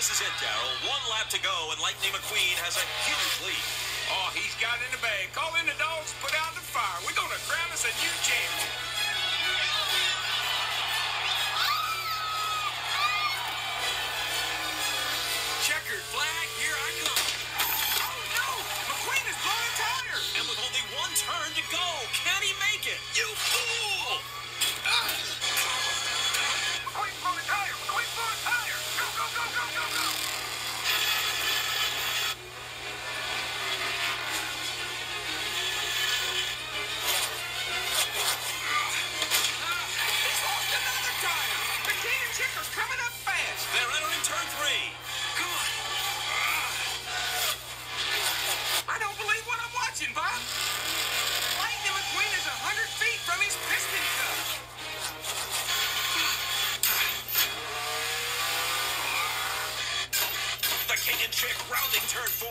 This is it, Daryl. One lap to go, and Lightning McQueen has a huge lead. Oh, he's got it in the bag. Call in the dogs, put out the fire. We're going to crown us a new champion. Checkered flag, here I come. Oh, no! McQueen is blowing a tire. And with only one turn to go, can he make it? You fool! McQueen's blowing a tire. McQueen's blowing a tire. Go, go, go, go, go, go. He's lost another tire. McQueen and Chick are coming up fast. They're entering turn 3. Come on. I don't believe what I'm watching, Bob. Lightning McQueen is 100 feet from his piston cup. The King and Chick rounding turn 4.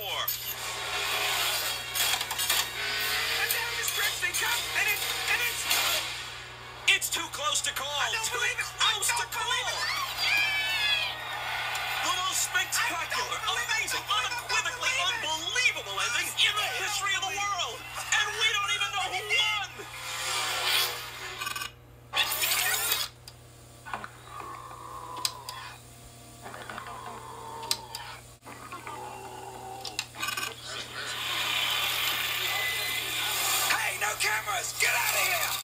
And down the stretch they come, and it's... It's too close to call. I don't believe it. I Close to don't believe call. it. The most spectacular, amazing, unequivocally unbelievable ending in the history of the world. And we don't even know who won. Hey, no cameras! Get out of here!